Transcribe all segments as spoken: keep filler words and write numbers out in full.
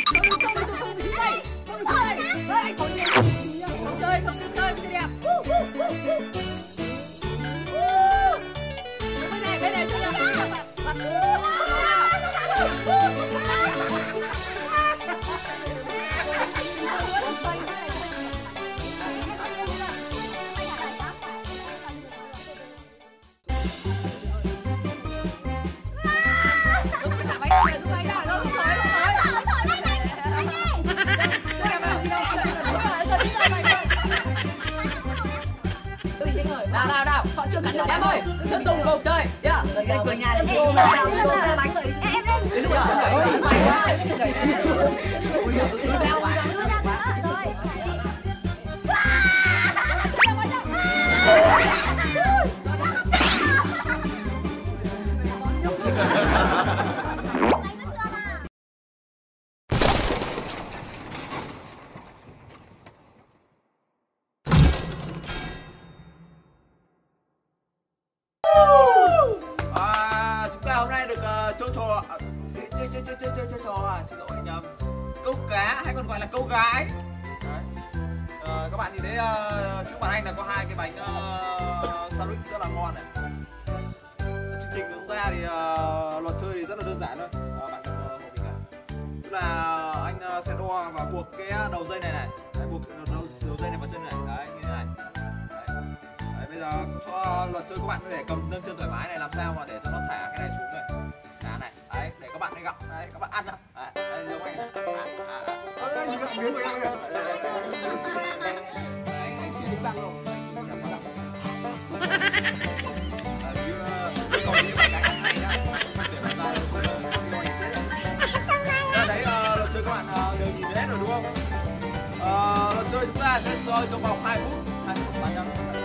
chơi không được chơi chơi đẹp. Bên này bên này bên này bạn nào nào nào họ chưa cắn được em ơi, chân tùng cùng chơi nhá. Cái cửa nhà để cô mà nào cô ra bánh rồi em đến lúc đó mày quá chơi trò chơi chơi chơi chơi chơi chơi trò à, xin lỗi nhầm, câu cá hay còn gọi là câu gái. Đấy. À, các bạn nhìn thấy uh, trước mặt anh là có hai cái bánh uh, sandwich rất là ngon này. Chương trình của chúng ta thì uh, luật chơi thì rất là đơn giản thôi, uh, bạn uh, hộ mình cả. Tức là anh uh, sẽ đo và buộc cái đầu dây này này, đấy, buộc đầu, đầu dây này vào chân này, đấy như thế này. Đấy. Đấy, bây giờ cho luật chơi các bạn có thể cầm nâng chân thoải mái này, làm sao mà để cho nó thả cái này xuống này. Này, đấy, để các bạn đi gặm, đấy, các bạn ăn ạ. Đấy, đây giống anh này. Đây, anh gặm miếng của em kìa. Đấy, anh chưa được răng đâu. Anh gặm gặm. Đấy, như còn như cái ăn này nhá. Không để mà ta không nói chết đấy. Đấy, luật chơi các bạn đều nhìn hết rồi đúng không? Ờ, luật chơi chúng ta sẽ chơi trong vòng hai phút. hai phút ba trăm.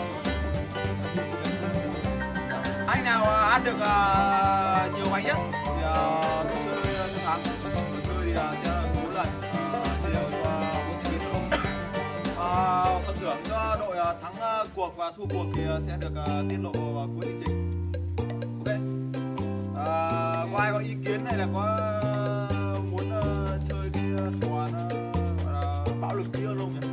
Anh nào ăn được uh, nhiều bánh nhất thì uh, tôi chơi uh, thắng. Tôi chơi thì uh, sẽ bốn lần uh, chia đều bốn thành viên luôn. Uh, phần thưởng cho đội uh, thắng uh, cuộc và thua cuộc thì uh, sẽ được uh, tiết lộ vào cuối chương trình. Ok. Uh, có ai có ý kiến hay là có uh, muốn uh, chơi cái uh, trò nó gọi là bạo lực tí hơn không nhỉ?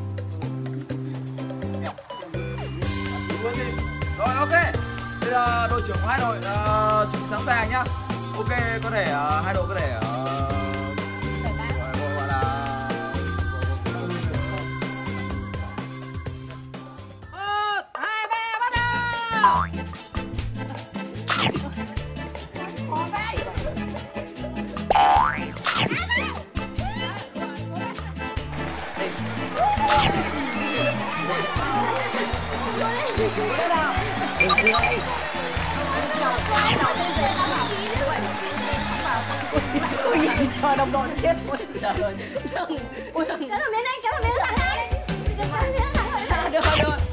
Rồi ok. Bây giờ đội trưởng của hai đội uh, chuẩn bị sẵn sàng nhá. Ok, có thể uh, hai đội có thể uh, gọi, gọi, gọi là một, hai, ba, bắt đầu. Ôi giời, chờ đồng đội chết rồi. Trời ơi. Ui, kéo vào miếng đây, kéo vào miếng thẳng đây. Kéo vào miếng thẳng rồi. Được rồi, được.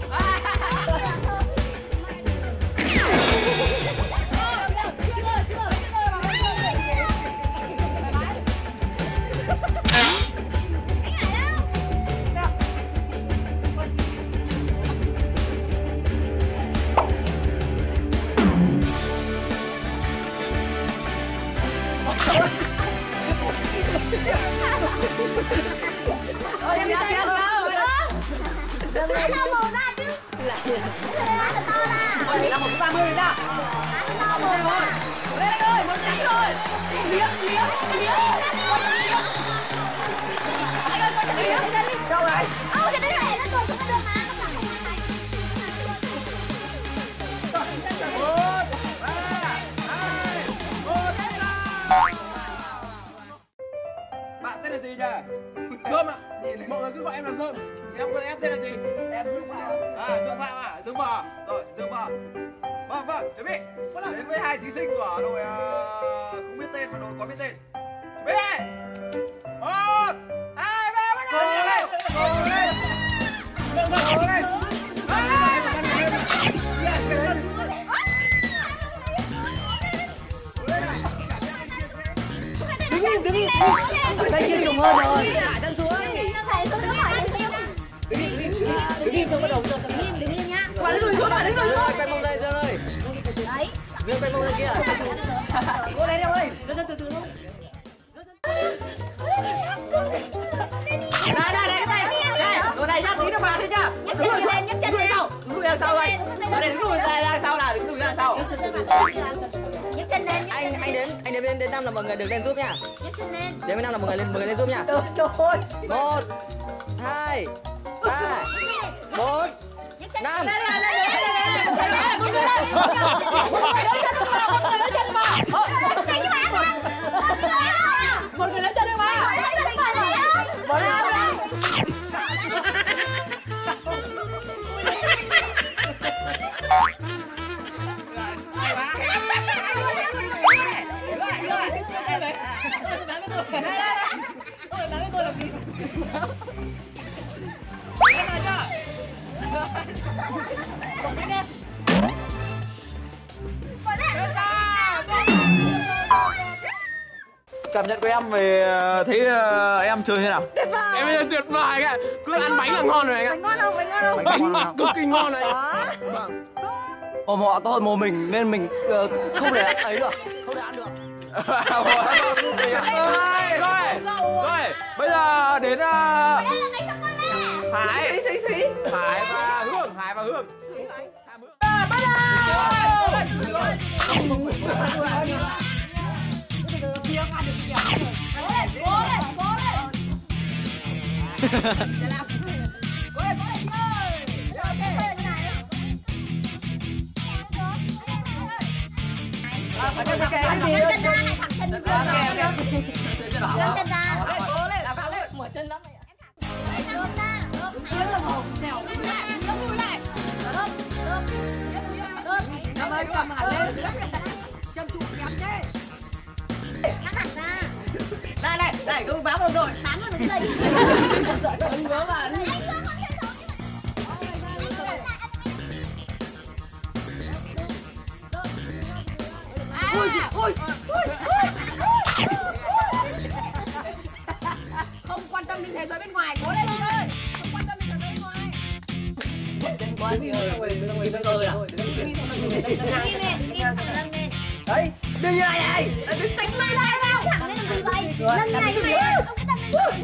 Ôi, em đã đâu. Lại đâu một ra chứ. Lại. Cái này là to ra. Ôi, chỉ là một ba mươi ra. To một rồi. Lên anh ơi, một cánh rồi. Liếc, liếc, liếc. Anh ơi, con sẽ liếc. Đâu rồi? Ơ, cái đấy này nó còn xuống được mà. Nó chẳng không này. Bạn tên là gì nhỉ? Dơm ạ. Mọi người cứ gọi em là Dơm. Em em tên là gì? Em Dương Phạm. À, Dương Phạm à? Dương Bò. Rồi, Dương Bò. Vâng, vâng, chuẩn bị. Đến với hai thí sinh của đội uh, không biết tên và đội có biết tên. Chuẩn bị. Một, hai, ba, bắt đầu. Ngồi lên. Ngồi lên. Ngồi lên. Đứng im, đứng im. Ở đây kia trùng hơn rồi. Thả chân xuống. Thầy tôi đứng hỏi đứng im. Đứng im, đứng im. Đứng im tôi bắt đầu. Đứng im, đứng im nhá. Quả lùi xuống rồi, đứng lùi xuống. Quay mông đây Dương ơi. Đấy. Dương quay mông đây kia. Cô đấy đâu ơi. Từ từ từ thôi. sau rồi. Để đứng lùi ra ra sau nào, đứng lùi ra sau. Nhấc chân lên. Anh anh đến anh đến đến năm là mọi người được lên giúp nha. Nhấc chân lên. Đến với năm là mọi người lên mọi người lên giúp nha. Trời ơi. Một, hai, ba, bốn, năm. Lên lên lên lên. Mọi người lên. Mọi người lên chân mà, mọi người lên chân mà. Mọi người lên chân đi mà. Mọi người lên. Cảm nhận của em về thấy uh, em chơi thế nào? Tuyệt vời. Em bây giờ tuyệt vời anh ạ. Cứ ăn bánh là ngon rồi anh ạ. Bánh ngon không? Bánh ngon không? Bánh ngọt cực kỳ ngon này. Vâng. Mồm họ to hơn mồm mình nên mình uh, không thể ấy được, không thể ăn được. Rồi, rồi, bây giờ đến uh, Hải, Thúy Thúy. Hải và Hương, Hải và Hương. Bắt đầu. Mở chân lắm mày ạ. Em ơi cầm hẳn lên. Chăm chú nhắm nhé. Cắt hẳn ra. Đây này, này cứ bám vào rồi. Bám vào cái dây. Giỏi cả anh ngứa mà. Ôi ôi không quan tâm đến thế giới bên ngoài, cố lên chị ơi. Không quan tâm đến thế giới bên ngoài. Quá gì ơi, đừng có cười à. Đi lên, đi thẳng lưng lên. Đấy, đừng như này này. Đừng tránh lùi lại nào. Thẳng lên làm gì vậy? Lưng như này như này. Không có tâm lên.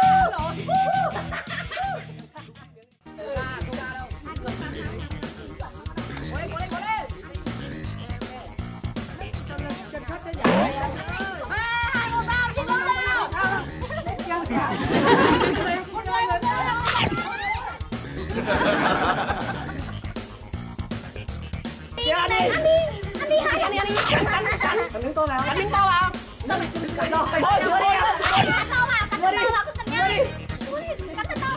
Ăn đi. Ăn đi. Ăn đi hai. Ăn đi, ăn đi. Cắn cắn cắn. Cắn miếng to vào. Cắn miếng to vào. Sao mày cắn to? Ôi trời ơi. Cắn to vào, cắn to vào cứ cắn nhau. Cắn thật to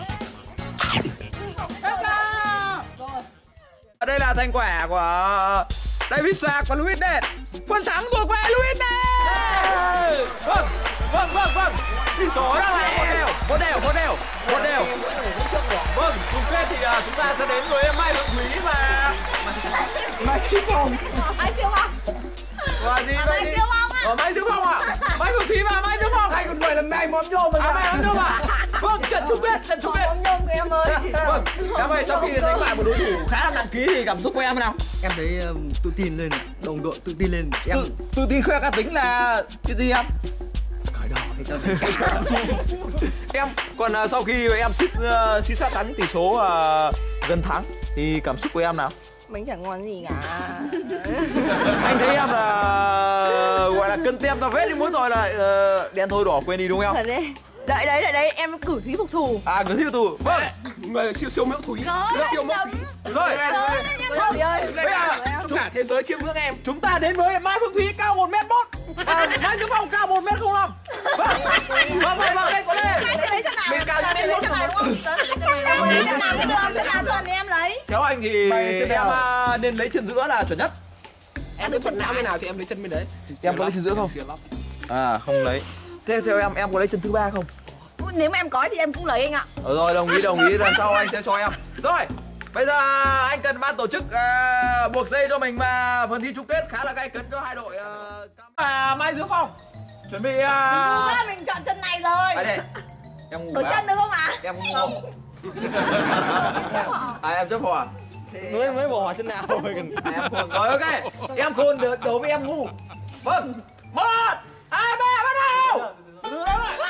vào. Đây là thành quả của David Shark và Louis Ned. Phần thắng thuộc về Louis Ned. Vâng, vâng, vâng, vâng. Tỷ số đang là một đều, một đều, một đều, một đều. Vâng, chung kết thì uh, chúng ta sẽ đến với Mai Phượng Thúy và Mai Siêu Phong. Mai Siêu Phong. Và gì vậy? Mai Siêu Phong à? Mai Siêu Phong à? Mai Phượng Thúy và Mai Siêu Phong. Hai con người là mày móm nhôm mà. À, mày móm nhôm à? Vâng, trận chung kết, trận chung kết. Móm nhôm của em ơi. Vâng, em ơi, sau khi đánh bại một đối thủ khá là nặng ký thì cảm xúc của em thế nào? Em thấy um, tự tin lên, đồng đội tự tin lên. Em Tự, tự tin khoe cá tính là cái gì em? cởi đỏ hay cho Em còn uh, sau khi em xích uh, xích sát thắng tỷ số uh, gần thắng thì cảm xúc của em nào? Bánh chẳng ngon gì cả. Anh thấy em là uh, gọi là cân tem ra vết đi, muốn rồi là uh, đen thôi đỏ quên đi đúng không? Thật đấy. Đợi đấy, đợi đấy, em cử Thúy phục thù. À, người thiêu tù. Vâng. Người siêu siêu mẫu Thúy. Siêu mẫu. Rồi. Thúy ơi. Bây giờ Cả thế giới chiêm ngưỡng em. chúng ta đến với Mai Phượng Thúy cao một mét một. À, Mai Siêu Phong cao một mét không năm. Vâng. Vâng, vâng, vâng, đây có đây. Ai sẽ lấy chân nào? Mình cao nhất Em lấy chân nào đúng không? Em muốn lấy chân nào cũng được, chân nào thuần thì em lấy. Theo anh thì em uh, nên lấy chân giữa là chuẩn nhất. Em cứ thuận não bên nào thì em lấy chân bên đấy. Em có lấy chân giữa không? À, không lấy. Thế theo em em có lấy chân thứ ba không? Nếu mà em có thì em cũng lấy anh ạ. Ờ, rồi, đồng ý, đồng ý, lần sau anh sẽ cho em. Rồi, bây giờ anh cần ban tổ chức uh, buộc dây cho mình mà phần thi chung kết khá là gay cấn cho hai đội uh, à, Mai Diễm Phong. Chuẩn bị uh... À, mình chọn chân này rồi. À, đây. Em ngủ Đổi chân được không ạ? Em ngủ không? À, em chấp hỏa. mới mới bỏ chân nào rồi. À, em khôn. Rồi, ok. Em khôn được đấu với em ngu. Vâng. Một, hai, ba, bắt đầu. Từ đó lại.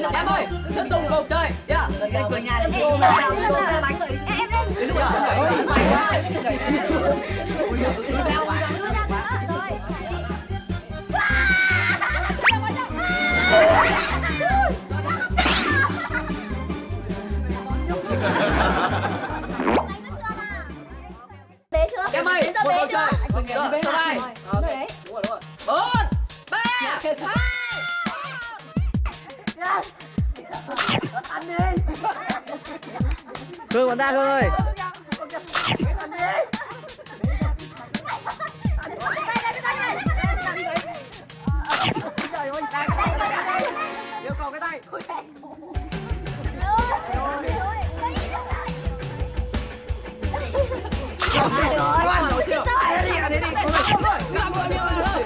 Em ơi, tiếp tục cuộc chơi. Yeah, cái cửa nhà để vô mà nào vô ra bánh rồi. Em lên. Đến lúc đó mày quá. Bé chưa? Em ơi, một cuộc chơi. Số hai. Ok, đúng rồi, đúng rồi. Bốn, ba, hai. Ăn đi. Hương còn ta Hương ơi. Ăn đi. Yêu cầu cái tay. Ngoan rồi chưa? Đi đi, đi đi. Làm rồi, làm rồi.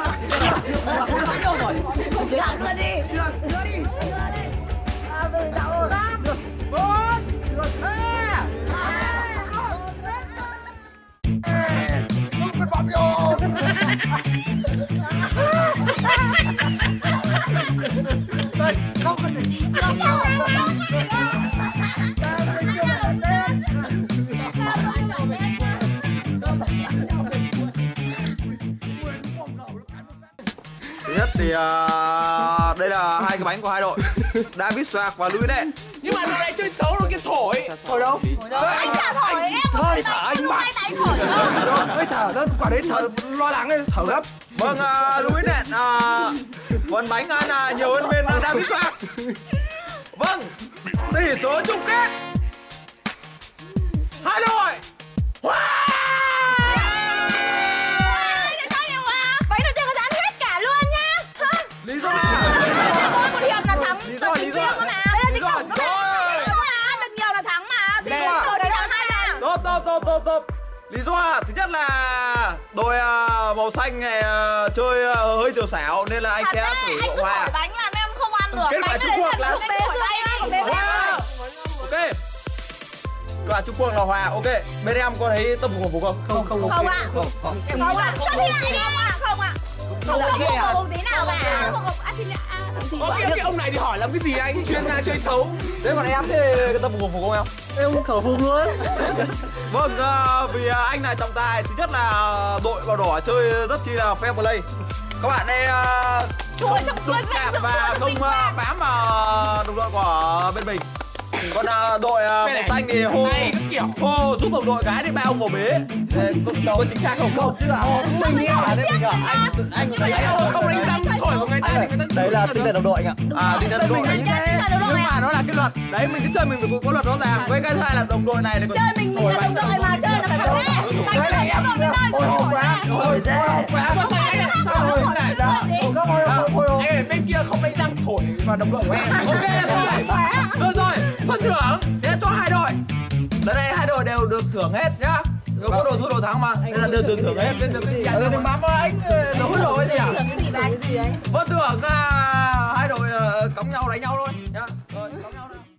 Làm luôn đi. Đưa đi. À, về đâu ra? Bốn, ba. Con bọc vô. Không cần phải đi. Thứ nhất thì uh, đây là hai cái bánh của hai đội, David Soak và Louis Net. Nhưng mà nó lại chơi xấu rồi, cái thổi. Thổi đâu? Anh chả thổi em. Thôi thở anh bạn. Thôi thở đó, quả đấy thở lo lắng đấy, thở lắm. Vâng, uh, Louis Net uh, phần bánh ăn uh, nhiều hơn bên uh, David Soak. Vâng, tỷ số chung kết hai đội. Wow! Lý do Một hiệp là thắng. Lý do, lý do. Lý do được nhiều là thắng mà. Thì đội đấy thắng hai lần. Tốt, tốt, tốt, tốt, tốt. Lý do thứ nhất là đội uh, màu xanh này uh, chơi uh, hơi tiểu xảo nên là anh sẽ sử dụng hoa. Bánh làm em không ăn được. Kết quả Trung Quốc là Hoa. ok. Kết quả Trung Quốc là hòa. Ok. Bên em có thấy tâm hồn phục không? Không, không. Không ạ. Không ạ. Cho thi lại đi em ạ. Không ạ. Không không không tí nào cả. Không không ăn thì lại ăn. Ơ cái ông này thì hỏi làm cái gì anh? Chuyên gia chơi xấu. Thế còn em thì cái tâm hồn phục không em? Em khẩu phục luôn. Vâng, uh, vì uh, anh này trọng tài. Thứ nhất là đội màu đỏ chơi rất chi là fair play. Các bạn đây uh, không đụng chạm và không uh, bám vào đồng đội của bên mình. Còn uh, đội uh, màu xanh thì hô hô giúp đồng đội cái thì ba ông vào bế. Có, có chính xác không? Không, chứ là mình nghĩ là đây mình à anh anh thấy Không đánh răng thổi vào người ta thì người ta đấy là tinh thần đồng đội anh ạ. À tinh thần đồng đội. Nhưng mà nó là cái luật. Đấy mình cứ chơi mình phải có luật rõ ràng. Với cái thứ hai là đồng đội này là còn chơi mình là đồng đội mà chơi là phải thổi. Đấy là em đồng đội. Ôi hồn quá. Ôi dễ. Quá. Sao rồi này đó. Ê, bên kia không đánh răng thổi vào đồng đội của em. Ok thôi. Rồi rồi, phần thưởng sẽ cho hai đội. Đến đây hai đội đều được thưởng hết nhá. Nếu có đội thua đội thắng mà. Đây là được được thưởng hết. Nên được cái gì anh? Đừng bám vào anh. Đấu rồi gì à? Phần thưởng hai đội cõng nhau đánh nhau thôi.